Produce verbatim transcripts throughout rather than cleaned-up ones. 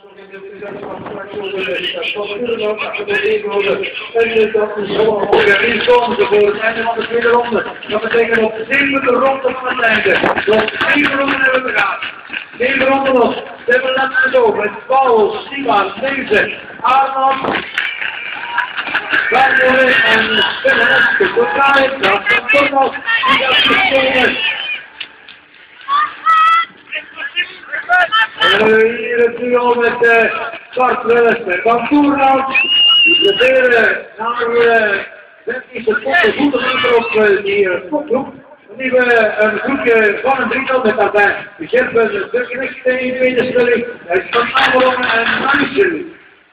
En dat is zo ongeveer in ronde voor het einde van de tweede ronde. Dat betekent op de zevende ronde van het einde. Nog zeven ronden hebben we gehad. Zeven ronden nog. We hebben net gezogen met Paul, Sima, Neuse, Arnold, Brandwoorden en Sven Henske. Tot draaien, dat is Thomas, die gaat gestolen. Hier het duo met uh, Bart Wellester van Toernout. De vele naar dertien seconden voeten op uh, die uh, kopgroep. Die we een groepje van een drietal met daarbij. De Gerben, de Knecht in de tweede stelling. Het is van Amelon en Manussen.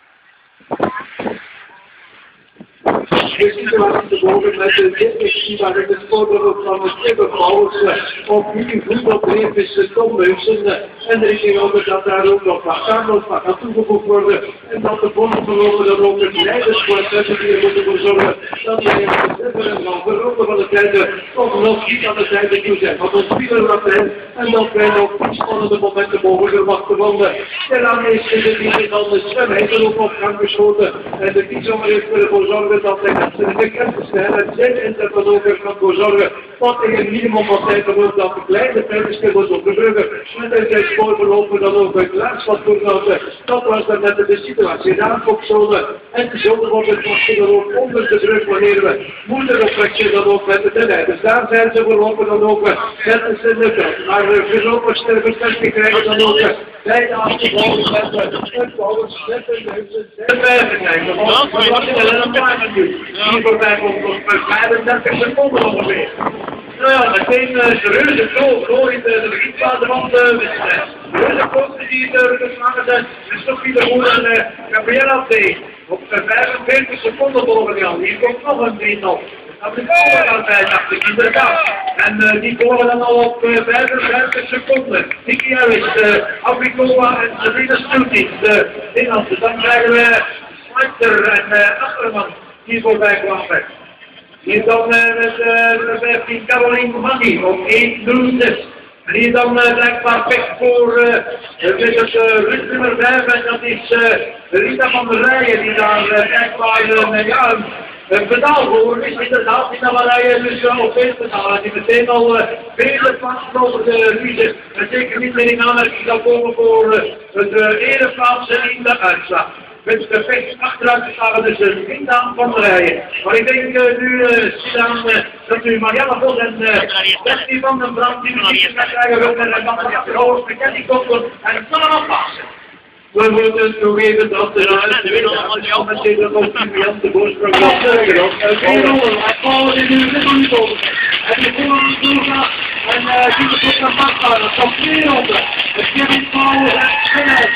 We zien wat te boven met de directie waar ik het voorbeeld van het Kippenvouwers op die voetbalbreef is Tom Meusen en er is hier ook dat daar ook nog wat Carlos wat gaat toegevoegd worden en dat de bondgenoten dan ook het leidersproces hier moeten voor zorgen dat die in de zeven van de ronde van de tijden toch nog niet aan de tijden toe zijn. Want ons spieler wat zijn en dat wij nog iets spannende momenten mogen verwachten van de Stellan is de die dan de Sven heeft ook op gang geschoten en de kiesommer heeft ervoor zorgen dat hij dat ze de kernversnelheid zijn en dat dan ook kan voor zorgen dat er een minimum van tijd wordt dat de kleine tijdenschimmels op de bruggen met een tijd voorverlopen dan ook uit Laars van Toernouten. Dat was dan net de situatie. De aankopzone en de zone wordt het misschien ook onder de druk wanneer we moeten opwekken dan ook met de leiders. Daar zijn ze voorlopig dan ook net als in de veld. Maar we voorlopig versterking krijgen dan ook bij de afgebouwde mensen en bouwers met de mensen en wij zijn. Dat was een paar minuut. Hier voorbij komt nog vijfendertig seconden ongeveer. Nou ja, meteen uh, de reuze goal in de, de beginfase van de wedstrijd. De reuze kosten die er geslagen zijn, is toch weer gewoon een uh, Gabriella T. Op uh, vijfenveertig seconden boven Jan. Hier komt nog een drietal. Afrikoa aan bij, dacht ik, inderdaad. En uh, die komen dan al op uh, vijfenvijftig seconden. Nicky Harris, uh, Afrikoa en Sabrina Stutis, de Nederlandse. Dan krijgen we Slichter en uh, Achterman die voorbij kwamen. Hier dan uh, met uh, vijftien Caroline Maggi op één nul zes. En hier dan uh, blijkbaar weg voor uh, het uh, Ruud nummer vijf en dat is uh, Rita van der Rijen die daar uh, blijkbaar uh, ja, een, een pedaal voor is. Inderdaad, Rita van der Rijen dus uh, op één pedaal. Die meteen al uh, beter vast over de Riese. En zeker niet meer in aanmerking zal komen voor uh, het uh, ereplaats in de uitslag. Met de vecht achteruit geslagen, dus een Linda van der Rijen. Maar ik denk uh, nu, uh, Sidaan, uh, dat u Marianne Vos en Bestie uh, van den Brand die muziek gaat krijgen wil en dan van de hoogste ketting komt en kan hem afpassen. We moeten nog even dat er uit de wereld met deze contribuant de voorsprong van de Oké, rollen, hij valt in de zin niet over. En de voorhand doorgaat en uh, die de tot naar vasthouden. Dat kan twee ronden. Het kan niet vouwen en snelheid.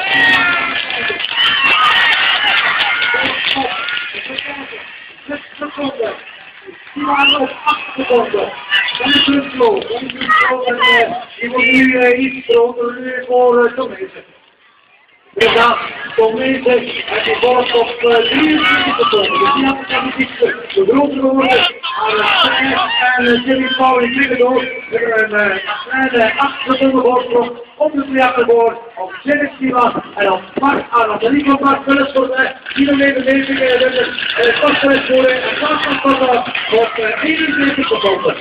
zes seconden. Die waren op acht seconden. Dat is een flow. Dat is een flow en uh, die wordt nu uh, iets groter nu voor uh, Tomezen. Ja, Tomezen en die volgt op uh, drieëntwintig seconden. Dus die had het nog iets de grotere woorden. En uh, Jimmy Paul in het door. We hebben een uh, kleine acht seconden voorsprong op de twee achterboord. Op Jenny Sima en op Mark Arnold. En die komt Mark Vullis voor mij. Kilometer bezig en we hebben vastgelegd worden. En plaats van Papa op eenenveertig seconden.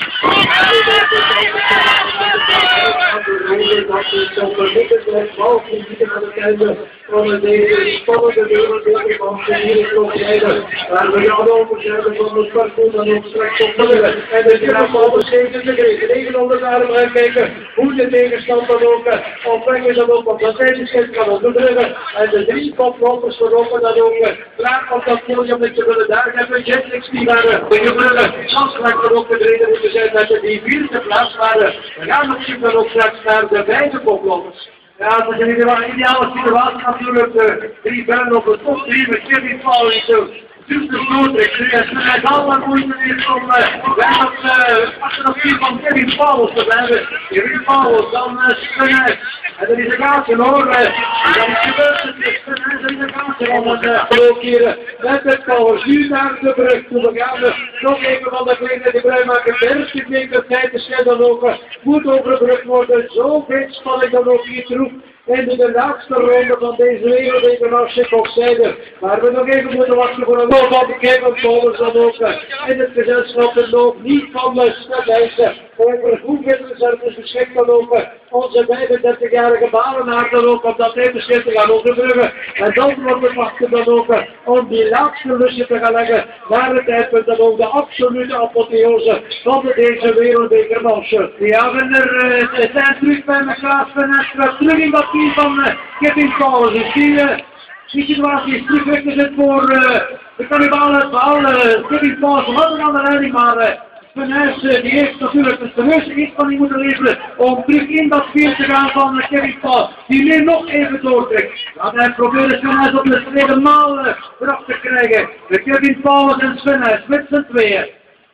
Dat is zo'n verlikkend bal van het einde van deze spannende wereldbeker van de wereldbeker. Waar we jou over hebben van de startpoel dan ook straks op de en de Kippenbal beschreven gekregen. Even onder de arm uitkijken hoe de tegenstand dan ook op weg is dan ook op dat tijdenschild kan onderdrukken. En de drie koplopers voorop dan ook klaar op dat podium dat je willen. Daar hebben we Jetix die daar de gebrullen afslag erop gedreven moeten zijn dat ze die vierde plaats waren. We gaan op zich dan ook straks naar de vijfde koplopers. Ja, dat is een ideale situatie natuurlijk. De drie bellen op de top drie met Jimmy Paul Justus Noordrijk, nu is het alle moeite is om achter dat vier van Kevin Paulus te blijven. Kevin Paulus, dan Spunhuis. En er is een gaatje hoor. Dan gebeurt het, Spunhuis, er is een gaatje om het blokkeren. Met het Paulus, nu naar de brug toe. We gaan nog even van de kleine die blij maken. dertig meter tijd te snel lopen. Moet overbrugd worden. Zoveel spanning dan ook niet terug. En in de laatste ronde van deze wereldbeker opzijde. Maar we nog even moeten wachten voor een loop van de Kevin Paulus dan ook. En het gezelschap is nog niet van de snellijsten. Over hoeveel reserves beschikt dan ook onze vijfendertigjarige banenaar dan ook op dat tijdverschil te gaan onderbruggen. En dan wordt het wachten dan ook om die laatste lusje te gaan leggen naar het tijdpunt dan ook de absolute apotheose van deze wereldbekermanche. Ja, we er, zijn terug bij mijn Klaas Spunhuis, terug in dat team van uh, Kevin Paulus. Dus die, uh, die situatie is terug weggezet voor uh, de kannibalen uit Baal. Uh, Kevin Paulus had een andere leiding, maar uh, Spunhuis uh, die heeft natuurlijk de Spunhuis iets van die moeten leveren om terug in dat speel te gaan van uh, Kevin Paulus, die nu nog even doortrekt. Laat hij proberen Spunhuis op de tweede maal uh, eraf te krijgen. De Kevin Paulus en Spunhuis met z'n tweeën.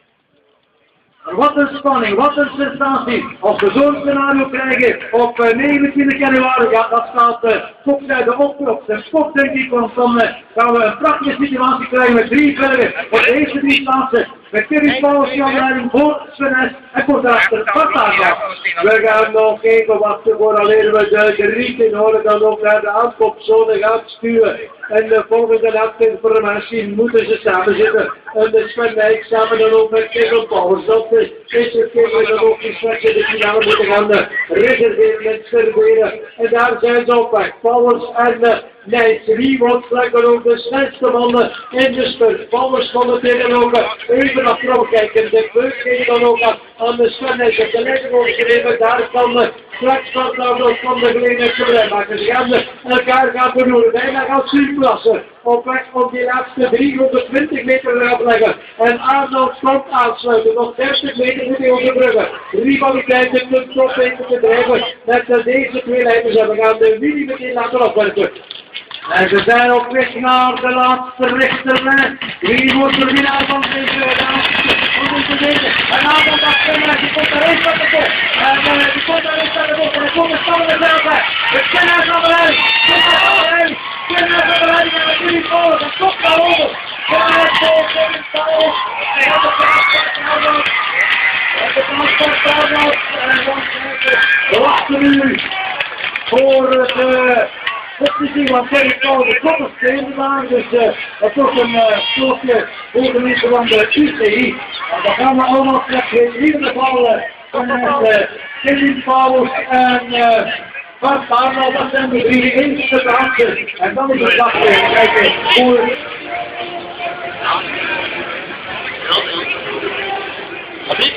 Wat een spanning, wat een sensatie. Als we zo'n scenario krijgen op uh, negenentwintig januari, ja, dat staat uh, Fokszijde op op zijn spot denk ik, want dan uh, gaan we een prachtige situatie krijgen met drie velgen op de eerste drie plaatsen. Met Kevin Paulus die aanleiding voor Spunhuis en voor daarachter Partaglia. We gaan nog even wachten vooraleer we de, de rieten horen dan ook naar de aankopzone gaan sturen. En de volgende laatste informatie moeten ze samen zitten. En de Spunhuis samen dan ook met Kevin Paulus. Dat is het keer dan ook die straks in de finale moeten gaan uh, reserveren en serveren. En daar zijn ze op weg. Paulus en uh, Nijs. Wie wordt blijkbaar ook de snelste mannen in de spurt. Paulus van de tegenover. Even achterom kijken. De beuk geeft dan ook aan, aan de Spunhuis. Op de leiding overgegeven. Daar kan uh, straks van de, van de gelegenheid gebruik maken. Ze gaan uh, elkaar gaan verloren. Bijna gaan zuurplassen. Op weg om die laatste driehonderdtwintig meter eraf leggen. En Arnold komt aansluiten. Nog dertig meter moet hij onderbruggen. Rivaliteit in de top weten te drijven met uh, deze twee leiders. En we gaan de Willy meteen laten afwerken. En ze zijn op weg naar de laatste rechterlijn. Wie wordt de winnaar van deze laatste? We moeten weten. En Adam dat Spunhuis, die komt er eens met de kop. En uh, die komt er eens met de kop. En er komt een spannende veld bij. De Spunhuis aan de lijn. Spunhuis aan de lijn. Spunhuis aan de lijn. En de Kevin Paulus. En komt naar over. Spunhuis voor Kevin Paulus. En gaat de transport Arnold. En de transport Arnold. En dan de laatste nu voor het... Uh, Dat is die wat Kevin Paulus de kopperste in de baan, dus uh, dat wordt een uh, stootje voor de mensen van de U C I. Nou, dat gaan we allemaal straks weten. In ieder geval uh, van uh, Kevin Paulus en uh, Bart Arnold, dat zijn de drie eerste plaatsen. En dan is het wachten, kijken hoe... Wat is?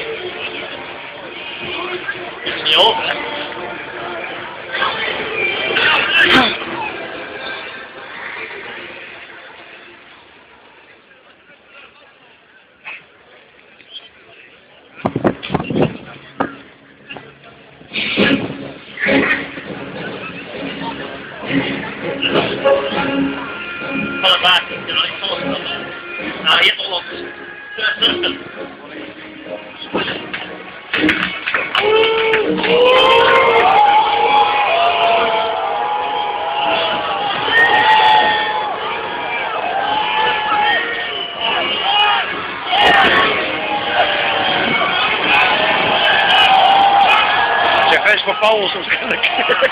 Het is niet over, hè? Van het water, je wil niet volgen. Nou, je hebt al wat. Rustig. Zeg, hij is voor Paulus waarschijnlijk.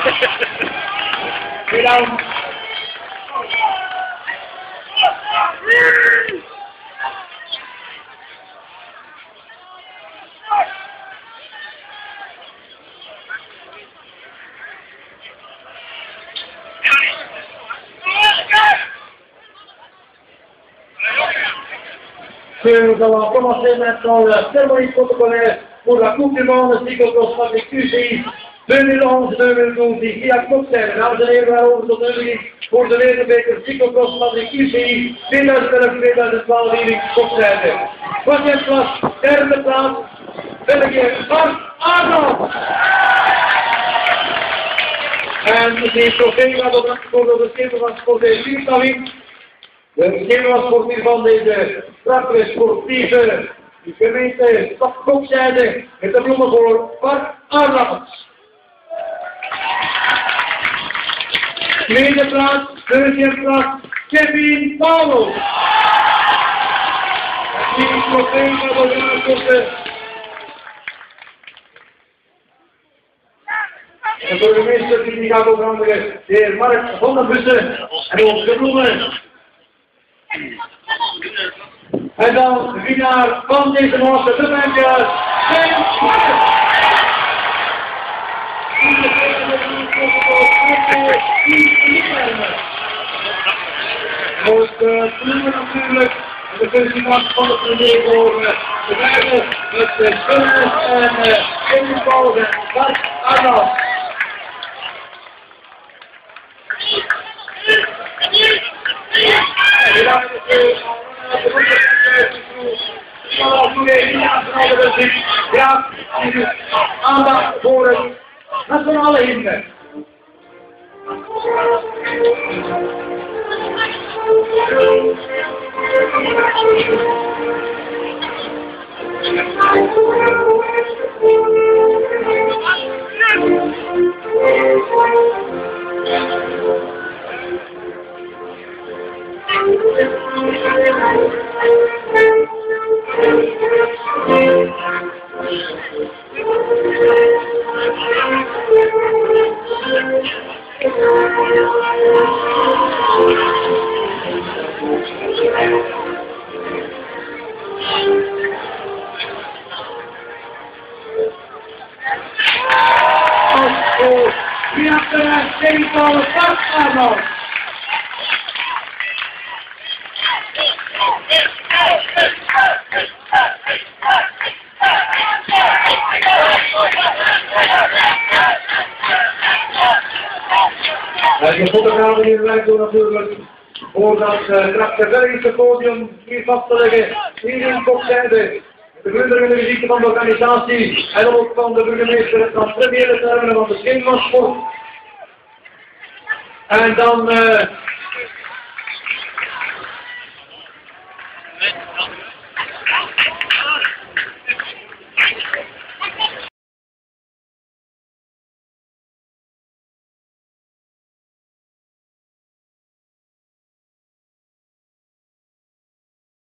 Gedaan. Que nous allons commencer maintenant la cérémonie protocolaire pour la Coupe du Monde cyclocross van de Q C I tweeduizend elf tweeduizend twaalf die via Kopzijde. Dames en heren, wij over tot nu voor de wereldbeker cyclocross van de Q C I tweeduizend elf tweeduizend twaalf hier in Kopzijde. Tweede plaats, derde plaats, België, Bart Arnold. En de trofee gaat op het voor de schip van Sporteel Viertaling. De schema sportief van deze prachtige sportieve gemeente Stadkopzijde met de bloemen voor Bart Arnolds. Tweede plaats, derde plaats, Kevin Paulus. Die is nog één van de aankomsten. De burgemeester die gaat overhandigen, de heer Mark van den Bussen en onze bloemen. En dan de winnaar van deze morgen, de Benjamin, James Smith. Voor de bloemen natuurlijk, de president van de premier voor de vijfde met de Gunners en Kevin Paulus en Bart Arnolds. Ja, aandacht voor het nationale hymne. We have to have James Paulus Bart Arnolds. De fotografen hier lijkt door natuurlijk voor dat uh, krachtige podium hier vast te leggen. Hier in Kopzijde. De grundige visite van de organisatie en ook van de burgemeester van première termen van de schema sport. En dan uh,